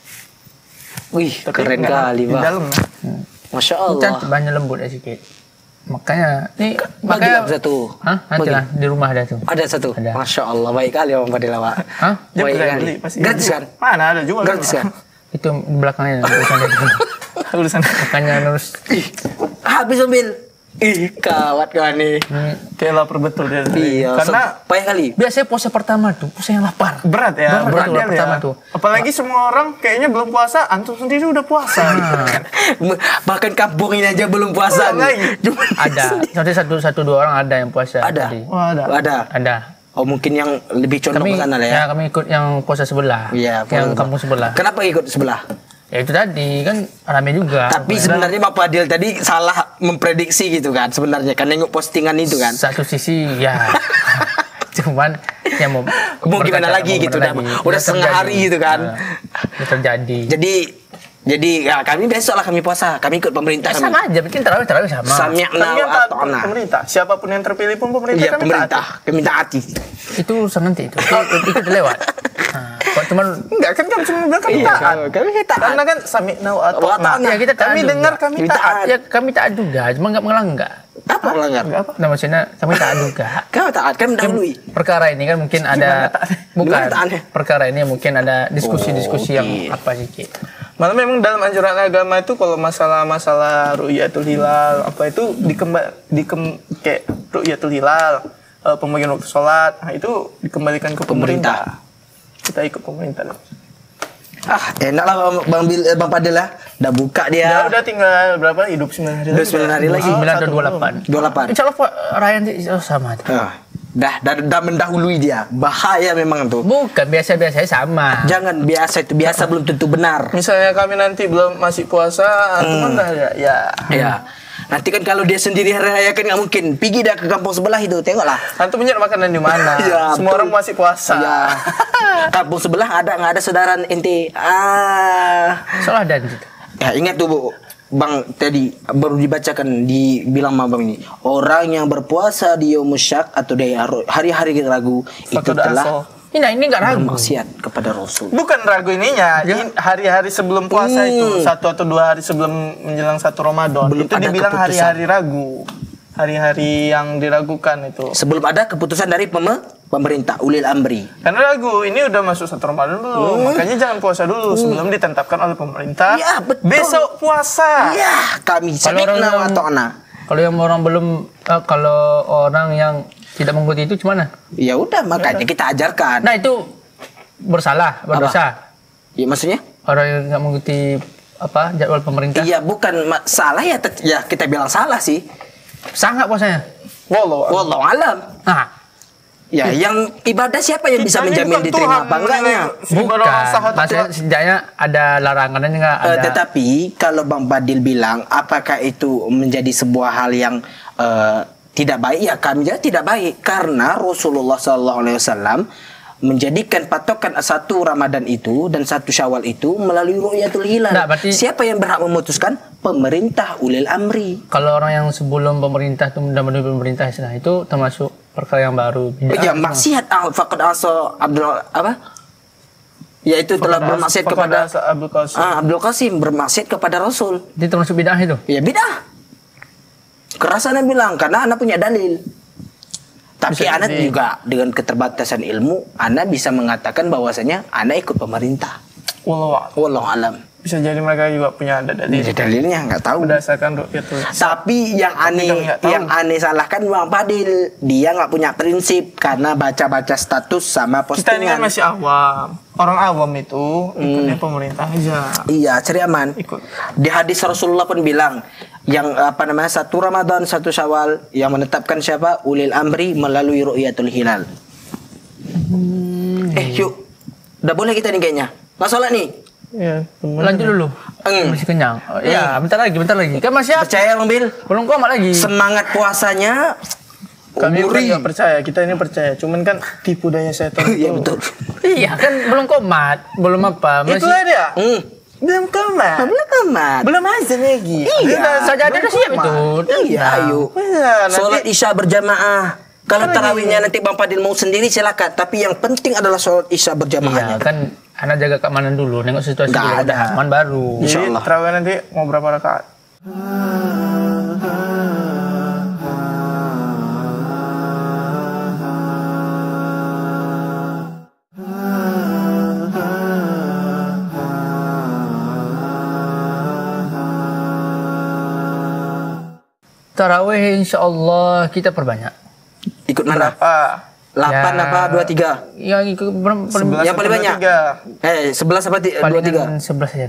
[SPEAKER 2] Wih,
[SPEAKER 3] Tapi
[SPEAKER 2] keren
[SPEAKER 3] nggak
[SPEAKER 2] kali,
[SPEAKER 3] di
[SPEAKER 2] Bah.
[SPEAKER 3] dalam.
[SPEAKER 2] Masya
[SPEAKER 1] ini
[SPEAKER 2] Allah.
[SPEAKER 1] cantik, banyak lembut ya sedikit. Makanya ini
[SPEAKER 2] Bagi
[SPEAKER 1] makanya
[SPEAKER 2] lah satu.
[SPEAKER 1] Hah? Nanti
[SPEAKER 2] Bagi.
[SPEAKER 1] lah di rumah ada tuh.
[SPEAKER 2] Ada satu.
[SPEAKER 1] Ada.
[SPEAKER 2] Masya Allah, baik kali Bang Fadil, Pak.
[SPEAKER 1] Hah?
[SPEAKER 3] Dia
[SPEAKER 2] Baik
[SPEAKER 3] bisa
[SPEAKER 2] kali.
[SPEAKER 3] beli pasti.
[SPEAKER 2] Gratis kan?
[SPEAKER 3] Mana ada jual.
[SPEAKER 2] Gratis kan?
[SPEAKER 1] Itu di belakangnya urusan itu.
[SPEAKER 3] Urusan.
[SPEAKER 1] Makanya harus
[SPEAKER 2] Ih, habis ambil. Ih, kawat kawan nih.
[SPEAKER 3] Kayak lapar betul dia.
[SPEAKER 2] Iya,
[SPEAKER 3] Karena
[SPEAKER 2] payah kali.
[SPEAKER 1] biasanya puasa pertama tuh, puasa yang lapar.
[SPEAKER 3] berat ya.
[SPEAKER 1] Berat
[SPEAKER 3] dia
[SPEAKER 1] pertama
[SPEAKER 3] ya.
[SPEAKER 1] tuh.
[SPEAKER 3] Apalagi semua orang kayaknya belum puasa, antum sendiri udah puasa.
[SPEAKER 2] Bahkan kampung ini aja belum puasa
[SPEAKER 3] Belum
[SPEAKER 2] nih.
[SPEAKER 3] lagi.
[SPEAKER 2] Cuma
[SPEAKER 1] Ada, nanti satu dua orang ada yang puasa.
[SPEAKER 2] ada.
[SPEAKER 1] tadi.
[SPEAKER 3] Wah, ada.
[SPEAKER 2] Ada.
[SPEAKER 1] Ada.
[SPEAKER 2] Oh, mungkin yang lebih condong
[SPEAKER 1] Kami
[SPEAKER 2] ke sana lah ya.
[SPEAKER 1] kami ikut yang puasa sebelah.
[SPEAKER 2] Iya,
[SPEAKER 1] yang
[SPEAKER 2] puasa.
[SPEAKER 1] kampung sebelah.
[SPEAKER 2] Kenapa ikut sebelah?
[SPEAKER 1] Ya itu tadi kan rame juga.
[SPEAKER 2] Tapi sebenarnya Bapak Adil tadi salah memprediksi gitu kan sebenarnya kan nengok postingan itu kan.
[SPEAKER 1] Satu sisi ya. Cuman ya mau
[SPEAKER 2] Gimana lagi gitu udah setengah hari gitu kan.
[SPEAKER 1] Udah terjadi.
[SPEAKER 2] Jadi ya, kami besok lah kami puasa, kami ikut pemerintah kami.
[SPEAKER 1] Sama aja, bikin tarawih sama.
[SPEAKER 2] Sami'na
[SPEAKER 3] Tapi yang
[SPEAKER 2] wa
[SPEAKER 3] taat
[SPEAKER 2] ata'na.
[SPEAKER 3] pemerintah, siapapun yang terpilih pun pemerintah
[SPEAKER 2] Iya
[SPEAKER 3] kan
[SPEAKER 2] pemerintah, kami taati.
[SPEAKER 1] Itu urusan nanti itu. Itu udah lewat. Nah, kok cuman
[SPEAKER 3] Enggak kan kami cuma bilang kami
[SPEAKER 2] Iya,
[SPEAKER 3] taat.
[SPEAKER 2] kami taat.
[SPEAKER 3] Karena kan sami'na wa ata'na.
[SPEAKER 2] Ata'na.
[SPEAKER 1] ya kita taat
[SPEAKER 3] Kami
[SPEAKER 1] juga.
[SPEAKER 3] dengar kami
[SPEAKER 2] Kita
[SPEAKER 3] taat.
[SPEAKER 1] Ya kami taat juga, cuma nggak melanggar.
[SPEAKER 2] Apa melanggar?
[SPEAKER 3] Enggak apa.
[SPEAKER 1] Nah maksudnya kami taat juga.
[SPEAKER 2] Kau taat, kami dahului.
[SPEAKER 1] Perkara ini kan mungkin ada bukan
[SPEAKER 2] Gimana taatnya?
[SPEAKER 1] perkara ini mungkin ada diskusi-diskusi yang
[SPEAKER 2] oke.
[SPEAKER 1] apa sedikit.
[SPEAKER 3] Malah memang dalam anjuran agama itu kalau masalah ru'yatul hilal apa itu kayak ru'yatul hilal, pembagian waktu sholat, nah itu dikembalikan ke pemerintah. Kita ikut pemerintah.
[SPEAKER 2] Enak lah Bang Padel lah. Udah buka dia.
[SPEAKER 3] Udah tinggal berapa? Hidup 9 hari lagi.
[SPEAKER 2] 9 hari lagi.
[SPEAKER 1] 9 atau 28.
[SPEAKER 2] 28.
[SPEAKER 1] Insya Allah Ryan sama.
[SPEAKER 2] Dah mendahului dia. Bahaya memang tuh.
[SPEAKER 1] Bukan biasa-biasa sama.
[SPEAKER 2] Jangan biasa itu biasa belum tentu benar.
[SPEAKER 3] Misalnya kami nanti belum masih puasa, teman dah ya.
[SPEAKER 2] Ya. Nanti kan kalau dia sendiri hari raya kan nggak mungkin. Pergi dah ke kampung sebelah itu, tengoklah.
[SPEAKER 3] Antum punya makanan di mana?
[SPEAKER 2] Ya,
[SPEAKER 3] Semua
[SPEAKER 2] betul.
[SPEAKER 3] orang masih puasa.
[SPEAKER 2] Ya. Kampung sebelah nggak ada saudara ente.
[SPEAKER 1] Salah dan gitu.
[SPEAKER 2] Ya ingat tuh Bu, Bang tadi baru dibacakan dibilang sama Bang ini. Orang yang berpuasa di Yaumusyak atau di hari-hari ragu itu
[SPEAKER 3] Fakad
[SPEAKER 2] telah
[SPEAKER 3] asal.
[SPEAKER 1] Ini nggak ragu.
[SPEAKER 2] bermaksiat kepada Rasul.
[SPEAKER 3] Bukan ragu ininya,
[SPEAKER 1] Ya.
[SPEAKER 3] hari-hari sebelum puasa itu 1 atau 2 hari sebelum menjelang 1 Ramadan.
[SPEAKER 2] Belum
[SPEAKER 3] Itu
[SPEAKER 2] ada
[SPEAKER 3] dibilang
[SPEAKER 2] keputusan.
[SPEAKER 3] hari-hari ragu. Hari-hari yang diragukan itu.
[SPEAKER 2] Sebelum ada keputusan dari pemerintah ulil amri.
[SPEAKER 3] Karena ragu, ini udah masuk 1 Ramadan belum. Makanya jangan puasa dulu sebelum ditetapkan oleh pemerintah.
[SPEAKER 2] Ya, betul.
[SPEAKER 3] Besok puasa.
[SPEAKER 2] Ya, kami
[SPEAKER 1] Kalau orang
[SPEAKER 2] sami'na wa
[SPEAKER 1] yang-
[SPEAKER 2] ta'na.
[SPEAKER 1] Kalau yang orang belum, kalau orang yang tidak mengikuti itu gimana?
[SPEAKER 2] Ya udah, makanya kita ajarkan.
[SPEAKER 1] Nah itu bersalah, berdosa.
[SPEAKER 2] Ya maksudnya?
[SPEAKER 1] Orang yang nggak mengikuti jadwal pemerintah.
[SPEAKER 2] Iya, bukan salah ya, ya kita bilang salah sih.
[SPEAKER 1] Sangat puasanya.
[SPEAKER 2] Wallahu alam.
[SPEAKER 1] Nah,
[SPEAKER 2] Ya, yang ibadah siapa yang bisa
[SPEAKER 3] Kita ini
[SPEAKER 2] menjamin
[SPEAKER 3] bukan
[SPEAKER 2] diterima
[SPEAKER 3] Tuhan
[SPEAKER 2] apa enggaknya?
[SPEAKER 1] bukan. Maksudnya sejaknya ada larangannya nggak ada.
[SPEAKER 2] Tetapi kalau Bang Badil bilang, apakah itu menjadi sebuah hal yang tidak baik? Ya kami juga tidak baik karena Rasulullah SAW menjadikan patokan 1 Ramadan itu dan 1 Syawal itu melalui ru'yatul hilal.
[SPEAKER 1] Nah, berarti-
[SPEAKER 2] siapa yang berhak memutuskan? Pemerintah ulil amri.
[SPEAKER 1] Kalau orang yang sebelum pemerintah itu mendahului pemerintah Islam itu termasuk perkara yang baru.
[SPEAKER 2] Ya maksiat faqad asa Abdul apa? Yaitu telah bermaksiat kepada
[SPEAKER 3] Abdul Qasim.
[SPEAKER 2] Abdul Qasim bermaksiat kepada Rasul.
[SPEAKER 1] Itu termasuk bid'ah itu.
[SPEAKER 2] Ya bid'ah. Kerasannya bilang karena anak punya dalil. Tapi anak juga dengan keterbatasan ilmu, anak bisa mengatakan bahwasanya anak ikut pemerintah. Wallahu alam.
[SPEAKER 3] Bisa jadi mereka juga punya ada dalil.
[SPEAKER 2] Dalilnya nggak tahu.
[SPEAKER 3] Berdasarkan ru'yatul.
[SPEAKER 2] Tapi yang aneh,
[SPEAKER 3] kami nggak tahu.
[SPEAKER 2] yang aneh salahkan Bang Padil. Dia nggak punya prinsip karena baca-baca status sama
[SPEAKER 3] Kita ini kan
[SPEAKER 2] postingan.
[SPEAKER 3] masih awam. Orang awam itu ikutnya pemerintah aja.
[SPEAKER 2] Iya, cari aman.
[SPEAKER 3] Ikut.
[SPEAKER 2] Di hadis Rasulullah pun bilang yang 1 Ramadan, 1 Syawal yang menetapkan siapa? Ulil amri melalui ru'yatul hilal. Yuk. Udah boleh kita nih kayaknya. Nggak salah nih.
[SPEAKER 3] Iya,
[SPEAKER 1] Lanjut dulu. Masih kenyang. Oh, iya, bentar lagi. Kan masih
[SPEAKER 2] Percaya Bang Bil?
[SPEAKER 1] belum komat lagi.
[SPEAKER 2] Semangat puasanya
[SPEAKER 3] Kami bukan
[SPEAKER 2] umuri.
[SPEAKER 3] nggak percaya, kita ini percaya. Cuman kan tipu daya setan itu.
[SPEAKER 2] Iya betul.
[SPEAKER 1] Iya, kan belum komat, belum apa. Masih
[SPEAKER 3] Itulah dia. Belum
[SPEAKER 2] Belum amat.
[SPEAKER 3] Belum azan lagi.
[SPEAKER 2] Iya.
[SPEAKER 1] saja ada siap itu.
[SPEAKER 2] Iya, ayo.
[SPEAKER 3] Iya,
[SPEAKER 2] Sholat Isya berjamaah. Kalau tarawihnya nanti Bang Padil mau sendiri silakan. Tapi yang penting adalah sholat Isya
[SPEAKER 1] Iya,
[SPEAKER 2] berjamaahnya.
[SPEAKER 1] kan anak jaga keamanan dulu, nengok situasi
[SPEAKER 2] Nggak
[SPEAKER 1] dulu,
[SPEAKER 2] ada.
[SPEAKER 1] aman baru.
[SPEAKER 3] Jadi
[SPEAKER 2] Insyaallah.
[SPEAKER 3] terawih nanti mau berapa rakaat?
[SPEAKER 1] Tarawih insyaallah kita perbanyak.
[SPEAKER 2] Ikut mana?
[SPEAKER 3] Berapa?
[SPEAKER 2] 8
[SPEAKER 1] Ya.
[SPEAKER 2] apa 23?
[SPEAKER 1] Yang ikut
[SPEAKER 3] 11
[SPEAKER 2] Yang paling
[SPEAKER 3] atau
[SPEAKER 2] banyak?
[SPEAKER 3] 23?
[SPEAKER 2] 11 apa 23?
[SPEAKER 1] 11 saja.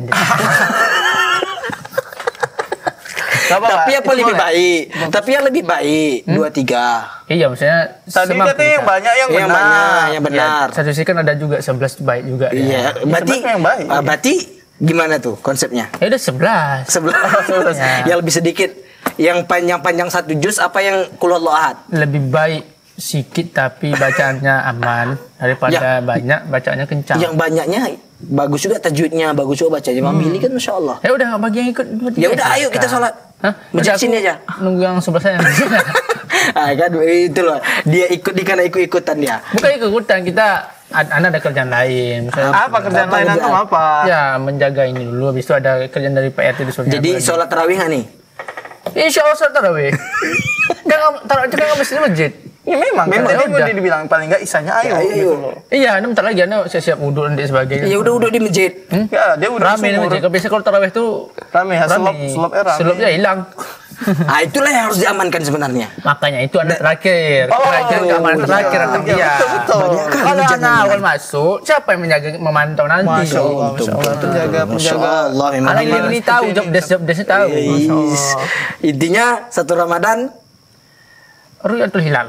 [SPEAKER 2] Tapi yang lebih baik. Tapi yang lebih baik 23.
[SPEAKER 1] Iya, maksudnya
[SPEAKER 3] Tadi
[SPEAKER 1] semampu
[SPEAKER 3] katanya yang
[SPEAKER 1] kita.
[SPEAKER 3] banyak yang
[SPEAKER 2] Yang
[SPEAKER 3] benar.
[SPEAKER 2] banyak, yang benar.
[SPEAKER 1] Satu sisi kan ada juga 11 baik juga.
[SPEAKER 2] Iya,
[SPEAKER 1] Ya.
[SPEAKER 2] berarti
[SPEAKER 3] 11 yang baik.
[SPEAKER 2] berarti gimana tuh konsepnya?
[SPEAKER 1] Ya udah 11.
[SPEAKER 2] 11
[SPEAKER 1] Ya.
[SPEAKER 2] yang lebih sedikit. Yang panjang-panjang 1 juz apa yang qul huwallahu ahad?
[SPEAKER 1] Lebih baik sedikit tapi bacaannya aman daripada banyak bacaannya kencang.
[SPEAKER 2] Yang banyaknya bagus juga tajwidnya, bagus juga bacanya. Bang Billy kan Masya Allah.
[SPEAKER 1] Ya udah bagi yang ikut.
[SPEAKER 2] Ya udah ayo kita sholat.
[SPEAKER 1] Hah?
[SPEAKER 2] Masjid
[SPEAKER 1] Udah,
[SPEAKER 2] sini
[SPEAKER 1] aku
[SPEAKER 2] aja.
[SPEAKER 1] Nunggu yang 11 saya.
[SPEAKER 2] Kan itu loh. Dia ikut karena ikut-ikutan dia.
[SPEAKER 1] Bukan ikutan, kita Anda ada kerjaan lain. Misalnya,
[SPEAKER 3] Apa kerjaan
[SPEAKER 2] Apa
[SPEAKER 3] lain
[SPEAKER 2] kerjaan?
[SPEAKER 3] antum apa?
[SPEAKER 1] ya menjaga ini dulu. Habis itu ada kerjaan dari PRT disuruh
[SPEAKER 2] Jadi
[SPEAKER 1] jaga.
[SPEAKER 2] sholat tarawih nggak nih?
[SPEAKER 1] Insya Allah sholat tarawih. Kan tarawih itu kan nggak mesti di masjid.
[SPEAKER 3] Ya memang,
[SPEAKER 2] Memang,
[SPEAKER 3] tadi
[SPEAKER 1] ya
[SPEAKER 3] mau
[SPEAKER 1] udah.
[SPEAKER 3] dibilang paling enggak isanya ayo,
[SPEAKER 2] Ya, ayo.
[SPEAKER 3] gitu loh.
[SPEAKER 1] Iya, Anda bentar lagi Anda siap-siap wudhu dan sebagainya.
[SPEAKER 2] Ya udah di masjid.
[SPEAKER 3] Ya, dia udah
[SPEAKER 1] Rame di
[SPEAKER 3] sumur.
[SPEAKER 1] masjid. Kalau biasa kalau tarawih itu
[SPEAKER 3] Rame, ya, sulap era.
[SPEAKER 1] Sulapnya hilang.
[SPEAKER 2] Nah, itulah yang harus diamankan sebenarnya.
[SPEAKER 1] Makanya itu anak terakhir. Terakhir keamanan terakhir akan dia.
[SPEAKER 3] Betul.
[SPEAKER 1] Kalau anak awal masuk, siapa yang menjaga memantau nanti?
[SPEAKER 3] Masya Allah, Masya Allah. Penjaga.
[SPEAKER 2] Allah, memang
[SPEAKER 1] Anak ini tahu job desk tahu.
[SPEAKER 2] Intinya satu Ramadan.
[SPEAKER 1] Ru'yatul hilal.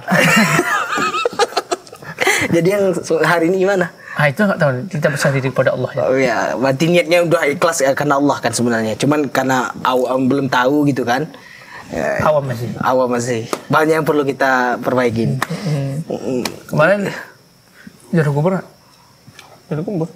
[SPEAKER 2] Jadi yang hari ini gimana?
[SPEAKER 1] Itu nggak tahu. Kita berserah diri kepada Allah ya.
[SPEAKER 2] Oh ya, berarti niatnya udah ikhlas ya karena Allah kan sebenarnya. Cuman karena awam belum tahu gitu kan. Ya,
[SPEAKER 1] Awam masih.
[SPEAKER 2] awam masih. Banyak yang perlu kita perbaikin.
[SPEAKER 1] Kemarin jarak kubur.
[SPEAKER 3] Jadi kubur.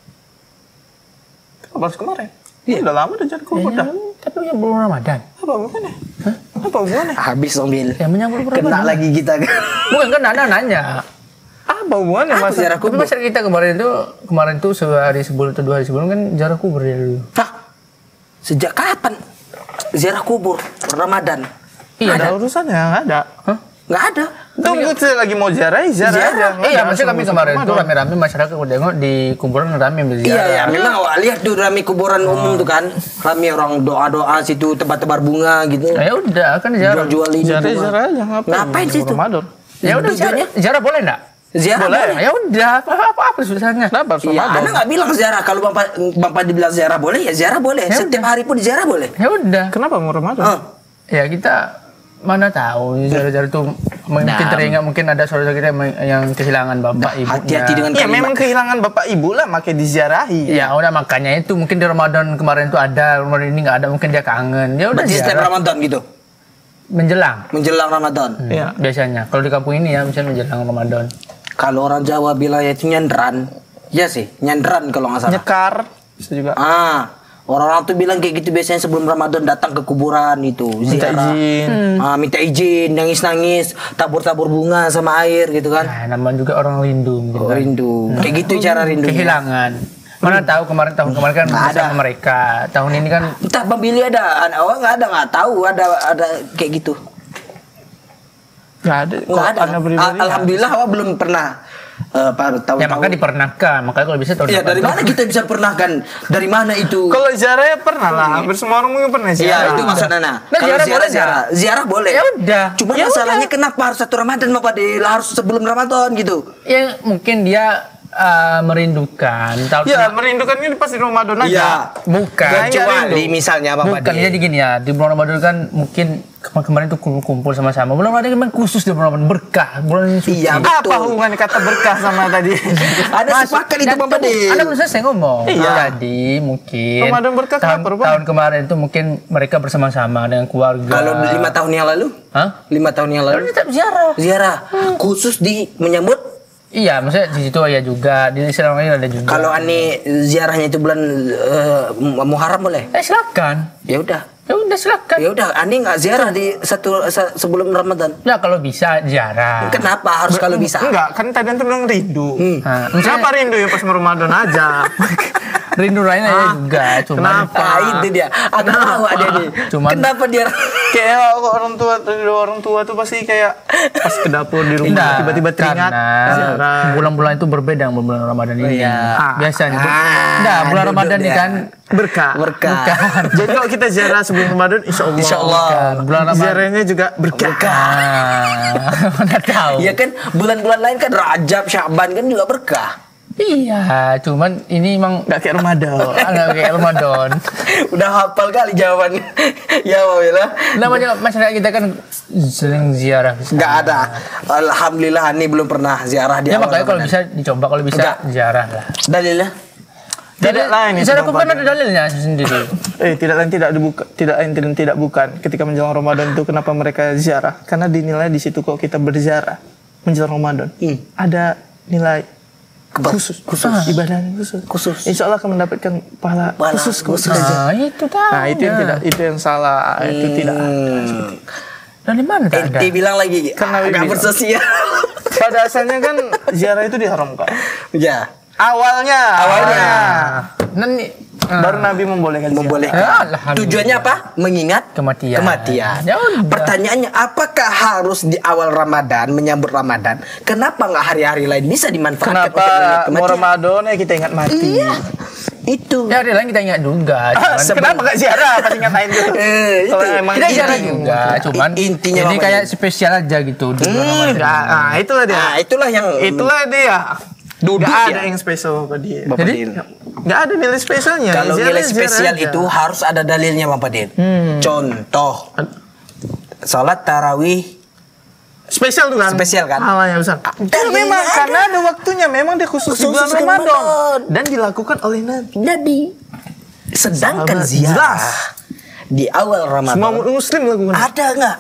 [SPEAKER 3] Kapan kemarin? Iya. Udah lama udah jadi kubur dah.
[SPEAKER 1] Tapi yang belum Ramadan.
[SPEAKER 3] Apa hubungannya? Apa hubungannya?
[SPEAKER 2] Habis mobil.
[SPEAKER 1] Yang menyambut
[SPEAKER 2] Kena
[SPEAKER 1] Ramadan.
[SPEAKER 2] lagi kita kan.
[SPEAKER 1] Bukan kan Nana nanya.
[SPEAKER 3] Apa hubungannya
[SPEAKER 2] Apa
[SPEAKER 3] Mas?
[SPEAKER 2] jarak
[SPEAKER 1] Tapi
[SPEAKER 2] kubur?
[SPEAKER 1] masyarakat kita kemarin tuh sehari sebelum atau 2 hari sebelum kan jarak kubur ya dulu.
[SPEAKER 2] Hah? Sejak kapan? Ziarah kubur Ramadan.
[SPEAKER 1] Iya,
[SPEAKER 3] Ada urusannya? Nggak ada.
[SPEAKER 1] Hah?
[SPEAKER 2] Nggak ada.
[SPEAKER 3] Tunggu saya lagi mau ziarah aja. Nggak
[SPEAKER 1] Iya,
[SPEAKER 3] ada
[SPEAKER 1] maksudnya kami
[SPEAKER 3] urusan
[SPEAKER 1] kemarin tuh
[SPEAKER 3] Ramadan.
[SPEAKER 1] rame-rame masyarakat udah tengok di kuburan rame berziarah.
[SPEAKER 2] Iya ya, memang awal lihat tuh rame kuburan umum tuh kan. Rame orang doa-doa situ, tebar-tebar bunga gitu.
[SPEAKER 1] Nah, ya udah kan ziarah.
[SPEAKER 2] Jual-jual ini. bunga.
[SPEAKER 3] Ziarah aja
[SPEAKER 2] Ngapain sih itu?
[SPEAKER 3] Ramadan.
[SPEAKER 1] Ya udah
[SPEAKER 2] Tujuannya?
[SPEAKER 1] ziarah boleh enggak?
[SPEAKER 2] Ziarah
[SPEAKER 3] Boleh.
[SPEAKER 2] boleh.
[SPEAKER 1] Nah, ya udah, apa susahnya?
[SPEAKER 3] Kenapa harus
[SPEAKER 2] Iya,
[SPEAKER 3] Ramadan?
[SPEAKER 2] Anda nggak bilang ziarah. Kalau Bapak dibilang ziarah boleh, ya ziarah boleh.
[SPEAKER 1] Ya
[SPEAKER 2] Setiap hari pun ziarah boleh.
[SPEAKER 1] Ya udah.
[SPEAKER 3] Kenapa mau Ramadan?
[SPEAKER 2] Oh.
[SPEAKER 1] Ya kita mana tahu ziarah-ziarah itu mungkin
[SPEAKER 2] Nah.
[SPEAKER 1] teringat mungkin ada saudara kita yang kehilangan bapak ibunya.
[SPEAKER 2] Hati-hati dengan
[SPEAKER 3] Ya
[SPEAKER 2] kalimat.
[SPEAKER 3] memang kehilangan bapak ibu lah, makanya diziarahi.
[SPEAKER 1] Ya udah makanya itu mungkin di Ramadan kemarin tuh ada, Ramadan ini nggak ada, mungkin dia kangen. Ya udah
[SPEAKER 2] Berarti setiap
[SPEAKER 1] ziarah
[SPEAKER 2] Ramadan gitu.
[SPEAKER 1] menjelang.
[SPEAKER 2] Menjelang Ramadan.
[SPEAKER 3] Iya.
[SPEAKER 1] Biasanya kalau di kampung ini ya misalnya menjelang Ramadan.
[SPEAKER 2] Kalau orang Jawa bilang itu nyanderan. Ya sih, nyanderan kalau nggak salah.
[SPEAKER 3] Nyekar bisa juga.
[SPEAKER 2] Orang-orang tuh bilang kayak gitu biasanya sebelum Ramadan datang ke kuburan itu
[SPEAKER 3] Minta
[SPEAKER 2] ziarah.
[SPEAKER 3] izin.
[SPEAKER 2] Minta izin, nangis-nangis, tabur-tabur bunga sama air gitu kan.
[SPEAKER 1] Nah, namanya juga orang rindu mungkin kan.
[SPEAKER 2] Rindu. Kayak gitu cara rindu.
[SPEAKER 1] Kehilangan. Mana tahu tahun kemarin kan
[SPEAKER 2] Nggak
[SPEAKER 1] bersama
[SPEAKER 2] ada.
[SPEAKER 1] mereka. Tahun ini kan
[SPEAKER 2] Entah Bang Billy ada, nggak tahu ada kayak gitu.
[SPEAKER 3] Nggak ada.
[SPEAKER 2] Nggak ada.
[SPEAKER 3] Anda pribadi.
[SPEAKER 2] Alhamdulillah awak belum pernah tahu.
[SPEAKER 1] ya maka dipernahkan. Makanya kalau bisa tahun
[SPEAKER 2] Ya
[SPEAKER 1] depan.
[SPEAKER 2] dari mana kita bisa pernahkan? Dari mana itu?
[SPEAKER 3] Kalau ziarah ya pernah lah. Hampir semua orang mungkin pernah
[SPEAKER 2] Iya
[SPEAKER 3] ziarah.
[SPEAKER 2] itu maksudnya.
[SPEAKER 1] Nah,
[SPEAKER 2] Kalau
[SPEAKER 1] ziarah boleh
[SPEAKER 2] ziarah boleh.
[SPEAKER 1] Ya udah.
[SPEAKER 2] Cuma
[SPEAKER 1] Ya
[SPEAKER 2] masalahnya kenapa harus satu Ramadan Bapak harus sebelum Ramadan gitu?
[SPEAKER 1] Ya mungkin dia merindukan. Tahun
[SPEAKER 3] Ya merindukan ini pasti Ramadan aja.
[SPEAKER 2] Iya.
[SPEAKER 1] bukan.
[SPEAKER 3] Nah,
[SPEAKER 2] Kecuali misalnya Bapak
[SPEAKER 1] Bukan, jadi gini ya, di bulan Ramadan kan mungkin kemarin tuh kumpul sama-sama. Bulan Ramadan kan khusus di bulan Ramadan, berkah, bulan suci.
[SPEAKER 2] Iya,
[SPEAKER 3] Apa
[SPEAKER 2] betul.
[SPEAKER 3] hubungan kata berkah sama tadi?
[SPEAKER 2] Ada sepakat itu Bapak
[SPEAKER 1] Anda belum selesai ngomong.
[SPEAKER 3] Iya.
[SPEAKER 1] Jadi mungkin
[SPEAKER 3] Ramadan berkah kenapa, Bang?
[SPEAKER 1] tahun kemarin tuh mungkin mereka bersama-sama dengan keluarga.
[SPEAKER 2] Kalau 5 tahun yang lalu?
[SPEAKER 1] Hah?
[SPEAKER 2] 5 tahun yang lalu?
[SPEAKER 1] Tetap ziarah.
[SPEAKER 2] Ziarah khusus di menyambut.
[SPEAKER 1] Iya, maksudnya di situ ya juga, di Islam lain ada juga.
[SPEAKER 2] Kalau ani ziarahnya itu bulan Muharram boleh?
[SPEAKER 1] Silakan.
[SPEAKER 2] Ya udah.
[SPEAKER 1] Ya udah silakan.
[SPEAKER 2] Ya udah, ani nggak ziarah di sebelum Ramadan.
[SPEAKER 1] Ya kalau bisa ziarah.
[SPEAKER 2] Kenapa harus kalau bisa?
[SPEAKER 3] Enggak, kan tadi antum bilang rindu.
[SPEAKER 1] Nah,
[SPEAKER 3] Kenapa rindu ya pas Ramadan aja?
[SPEAKER 1] rindu lain aja juga, cuman
[SPEAKER 3] Kenapa?
[SPEAKER 2] Itu dia. Aku tahu ada nih.
[SPEAKER 1] Cuman-
[SPEAKER 2] Kenapa dia?
[SPEAKER 3] Kayak orang tua tuh pasti kayak pas ke dapur di rumah
[SPEAKER 1] Enggak,
[SPEAKER 3] tiba-tiba teringat
[SPEAKER 1] karena
[SPEAKER 3] ziarah.
[SPEAKER 1] bulan-bulan itu berbeda dengan bulan Ramadan ini.
[SPEAKER 2] iya.
[SPEAKER 1] Biasanya.
[SPEAKER 2] Ah,
[SPEAKER 1] Enggak, bulan
[SPEAKER 2] duduk
[SPEAKER 1] Ramadan ini
[SPEAKER 2] dia.
[SPEAKER 1] kan
[SPEAKER 3] Berkah.
[SPEAKER 2] Berkah.
[SPEAKER 3] Jadi kalau kita ziarah sebelum Ramadan, insya Allah.
[SPEAKER 2] Insya Allah.
[SPEAKER 1] bulan Ramadan.
[SPEAKER 3] Ziarahnya juga berkah.
[SPEAKER 1] Mana tahu.
[SPEAKER 2] Iya kan bulan-bulan lain kan Rajab, Syaban kan juga berkah.
[SPEAKER 1] Iya, cuman ini emang
[SPEAKER 3] Nggak kayak Ramadan.
[SPEAKER 1] agak kayak Ramadan.
[SPEAKER 2] Udah hafal kali jawabannya. Ya Wawila.
[SPEAKER 1] Namanya masyarakat kita kan sering ziarah.
[SPEAKER 2] Nggak ada. Alhamdulillah ini belum pernah ziarah di
[SPEAKER 1] Ya
[SPEAKER 2] awal
[SPEAKER 1] makanya kalau
[SPEAKER 2] Ramadan.
[SPEAKER 1] bisa dicoba, kalau bisa
[SPEAKER 2] Enggak.
[SPEAKER 1] ziarah lah.
[SPEAKER 2] Dalilnya?
[SPEAKER 3] Tidak lain itu,
[SPEAKER 1] Ziarah
[SPEAKER 3] Bang
[SPEAKER 1] kan ada
[SPEAKER 3] Fadil.
[SPEAKER 1] dalilnya sendiri.
[SPEAKER 3] Tidak lain tidak dibuka, tidak lain dan tidak bukan. Ketika menjelang Ramadan itu kenapa mereka ziarah? Karena dinilai di situ kok kita berziarah menjelang Ramadan. Ada nilai khusus, ibadah khusus.
[SPEAKER 2] Khusus.
[SPEAKER 3] Insya Allah akan mendapatkan pahala
[SPEAKER 2] Pahala
[SPEAKER 3] khusus kalau
[SPEAKER 2] khusus.
[SPEAKER 3] kita ziarah.
[SPEAKER 1] Nah, itu tahu.
[SPEAKER 3] Nah itu yang tidak, itu yang salah, itu tidak.
[SPEAKER 1] Dari mana tak ada?
[SPEAKER 2] Ente bilang lagi
[SPEAKER 3] Karena
[SPEAKER 2] agak
[SPEAKER 3] bilang.
[SPEAKER 2] bersosial.
[SPEAKER 3] Pada asalnya kan ziarah itu diharamkan.
[SPEAKER 2] Ya.
[SPEAKER 3] Awalnya.
[SPEAKER 1] Nanti
[SPEAKER 3] Baru Nabi membolehkan ziarah.
[SPEAKER 2] Membolehkan.
[SPEAKER 1] Alhamdulillah.
[SPEAKER 2] Tujuannya apa? Mengingat
[SPEAKER 1] Kematian.
[SPEAKER 2] Kematian.
[SPEAKER 1] Ya udah.
[SPEAKER 2] Pertanyaannya, apakah harus di awal Ramadan menyambut Ramadan? Kenapa nggak hari-hari lain bisa dimanfaatkan
[SPEAKER 3] Kenapa
[SPEAKER 2] untuk mengingat
[SPEAKER 3] mau
[SPEAKER 2] kematian?
[SPEAKER 3] Ramadan ya kita ingat mati?
[SPEAKER 2] Iya. Itu.
[SPEAKER 1] Ya hari lain kita ingat juga. Cuman
[SPEAKER 3] Kenapa gak ziarah pas ngatain tuh? Kalau emang
[SPEAKER 1] kita
[SPEAKER 3] ini-
[SPEAKER 1] ziarah juga, cuman
[SPEAKER 2] intinya
[SPEAKER 1] ini
[SPEAKER 2] Bapak
[SPEAKER 1] kayak
[SPEAKER 2] Din.
[SPEAKER 1] spesial aja gitu di bulan Ramadan.
[SPEAKER 3] Nah, itulah dia.
[SPEAKER 2] Nah, itulah yang
[SPEAKER 3] Itulah dia.
[SPEAKER 2] Duduk
[SPEAKER 3] Gak ada
[SPEAKER 2] ya.
[SPEAKER 3] yang spesial Bapak dia.
[SPEAKER 2] Bapak
[SPEAKER 1] Jadi,
[SPEAKER 2] Din.
[SPEAKER 3] Gak ada nilai spesialnya.
[SPEAKER 2] Kalau
[SPEAKER 3] Ziarah,
[SPEAKER 2] nilai
[SPEAKER 3] ziarah
[SPEAKER 2] spesial
[SPEAKER 3] aja.
[SPEAKER 2] itu harus ada dalilnya Bapak Din. Contoh, salat tarawih
[SPEAKER 3] spesial tuh kan?
[SPEAKER 2] Spesial kan?
[SPEAKER 3] Halanya besar.
[SPEAKER 2] Dan
[SPEAKER 3] memang
[SPEAKER 2] ada.
[SPEAKER 3] karena ada waktunya, memang dia khusus di bulan
[SPEAKER 2] Khusus di
[SPEAKER 3] Ramadan
[SPEAKER 2] Ramadan.
[SPEAKER 3] dan dilakukan oleh Nabi.
[SPEAKER 2] Jadi, sedangkan
[SPEAKER 3] Sahabat,
[SPEAKER 2] ziarah
[SPEAKER 3] jelas.
[SPEAKER 2] di awal
[SPEAKER 3] Semua
[SPEAKER 2] Ramadan
[SPEAKER 3] muslim lakukan.
[SPEAKER 2] ada nggak?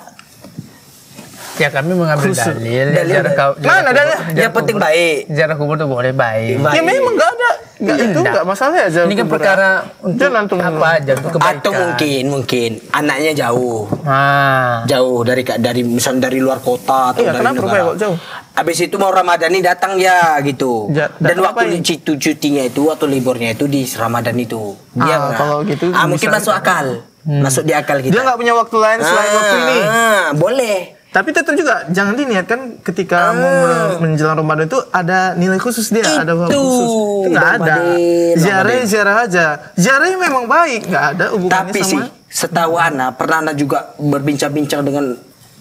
[SPEAKER 1] Ya kami mengambil
[SPEAKER 3] Khusus.
[SPEAKER 1] dalil.
[SPEAKER 2] Dalil,
[SPEAKER 1] Ziarah
[SPEAKER 3] Mana dalil?
[SPEAKER 2] Yang penting baik.
[SPEAKER 1] Ziarah kubur tuh boleh baik.
[SPEAKER 2] Baik.
[SPEAKER 3] Ya memang gak ada, gak itu
[SPEAKER 1] Enggak.
[SPEAKER 3] gak masalah aja.
[SPEAKER 1] Ini kan perkara untuk
[SPEAKER 3] Jangan tuh.
[SPEAKER 1] apa aja untuk kebaikan.
[SPEAKER 2] Atau mungkin anaknya jauh.
[SPEAKER 1] Nah,
[SPEAKER 2] Jauh dari misal dari luar kota atau
[SPEAKER 3] Iya,
[SPEAKER 2] dari
[SPEAKER 3] kenapa
[SPEAKER 2] negara.
[SPEAKER 3] rupanya kok jauh?
[SPEAKER 2] Habis itu mau Ramadan ini datang ya gitu. Dan
[SPEAKER 3] datang
[SPEAKER 2] waktu
[SPEAKER 3] ngapain?
[SPEAKER 2] cutinya itu atau liburnya itu di Ramadan itu. Dia nggak-
[SPEAKER 3] kalau gitu
[SPEAKER 2] mungkin
[SPEAKER 3] bisa
[SPEAKER 2] masuk akal. Masuk di akal kita.
[SPEAKER 3] Dia gak punya waktu lain selain waktu ini.
[SPEAKER 2] Boleh.
[SPEAKER 3] Tapi tetap juga jangan diniatkan ketika mau menjelang Ramadan itu ada nilai khusus dia, ada waktu
[SPEAKER 2] Itu,
[SPEAKER 3] khusus. Itu nggak ada.
[SPEAKER 2] Ramadan.
[SPEAKER 3] Ziarah aja. Ziarahnya memang baik, nggak ada hubungannya
[SPEAKER 2] Tapi
[SPEAKER 3] sama.
[SPEAKER 2] sih setahu Ana pernah Ana juga berbincang-bincang dengan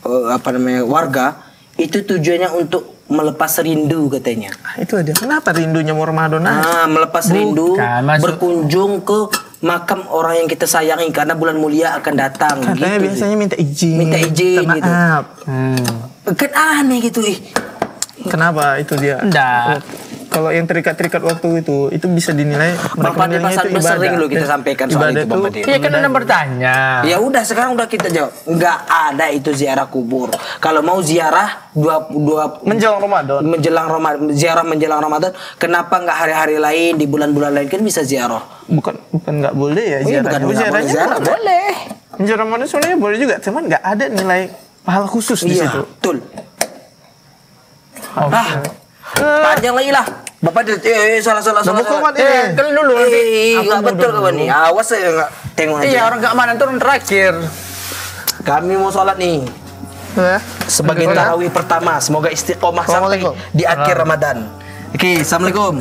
[SPEAKER 2] warga. Itu tujuannya untuk melepas rindu katanya.
[SPEAKER 3] Itu aja. Kenapa rindunya mau Ramadan?
[SPEAKER 2] Melepas rindu,
[SPEAKER 1] masuk.
[SPEAKER 2] berkunjung ke makam orang yang kita sayangi karena bulan mulia akan datang.
[SPEAKER 3] Katanya
[SPEAKER 2] gitu.
[SPEAKER 3] biasanya minta izin.
[SPEAKER 2] Minta izin,
[SPEAKER 3] minta
[SPEAKER 2] gitu.
[SPEAKER 3] maaf.
[SPEAKER 2] Kan aneh gitu ih.
[SPEAKER 3] Kenapa itu dia?
[SPEAKER 1] enggak.
[SPEAKER 3] Kalau yang terikat-terikat waktu itu bisa dinilai
[SPEAKER 2] Bapak di pasar sering loh kita sampaikan soal itu Bapak Di.
[SPEAKER 1] Iya kan Anda bertanya.
[SPEAKER 2] Ya udah sekarang udah kita jawab. Nggak ada itu ziarah kubur. Kalau mau ziarah dua
[SPEAKER 3] menjelang Ramadan.
[SPEAKER 2] ziarah menjelang Ramadan, kenapa nggak hari-hari lain di bulan-bulan lain kan bisa ziarah?
[SPEAKER 3] Bukan nggak boleh ya
[SPEAKER 2] Oh, iya,
[SPEAKER 3] ziarahnya.
[SPEAKER 2] bukan nggak boleh
[SPEAKER 3] Ziarahnya
[SPEAKER 2] ziarah, boleh.
[SPEAKER 3] menjelang Ramadan sebenarnya boleh juga, cuman nggak ada nilai pahala khusus di
[SPEAKER 2] Iya,
[SPEAKER 3] situ.
[SPEAKER 2] betul. Panjang lagi lah. Bapak salah.
[SPEAKER 3] Kumat
[SPEAKER 1] Kalian dulu nanti.
[SPEAKER 2] Nggak betul kawan nih. Awas saya nggak tengok aja.
[SPEAKER 1] Iya orang keamanan turun terakhir.
[SPEAKER 2] Kami mau sholat nih. Sebagai tarawih pertama, semoga istiqomah sampai
[SPEAKER 3] Assalamualaikum.
[SPEAKER 2] di akhir Ramadan. Oke, assalamualaikum.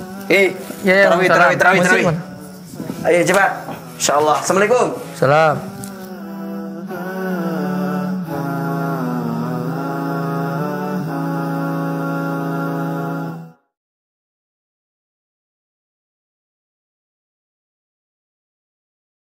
[SPEAKER 1] Ya,
[SPEAKER 2] Tarawih.
[SPEAKER 1] Waalaikumsalam.
[SPEAKER 2] Ayo cepat. Insyaallah. Assalamualaikum.
[SPEAKER 1] Salam.